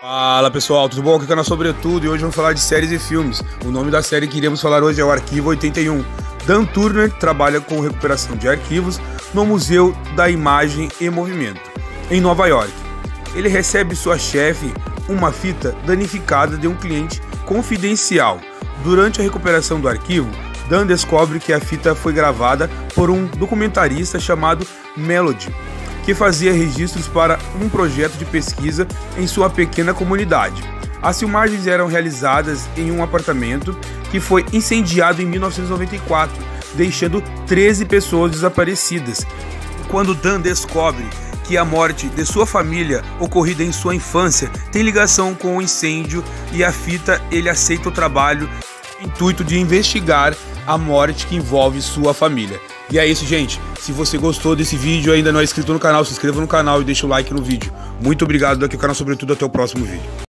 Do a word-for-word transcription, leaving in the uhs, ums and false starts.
Fala pessoal, tudo bom? Aqui é o canal Sobretudo e hoje vamos falar de séries e filmes. O nome da série que iremos falar hoje é o Arquivo oitenta e um. Dan Turner trabalha com recuperação de arquivos no Museu da Imagem e Movimento, em Nova York. Ele recebe sua chefe uma fita danificada de um cliente confidencial. Durante a recuperação do arquivo, Dan descobre que a fita foi gravada por um documentarista chamado Melody, que fazia registros para um projeto de pesquisa em sua pequena comunidade. As filmagens eram realizadas em um apartamento que foi incendiado em mil novecentos e noventa e quatro, deixando treze pessoas desaparecidas. Quando Dan descobre que a morte de sua família, ocorrida em sua infância, tem ligação com o incêndio e a fita, ele aceita o trabalho com o intuito de investigar a morte que envolve sua família. E é isso, gente. Se você gostou desse vídeo e ainda não é inscrito no canal, se inscreva no canal e deixa o like no vídeo. Muito obrigado, daqui é o canal Sobretudo, até o próximo vídeo.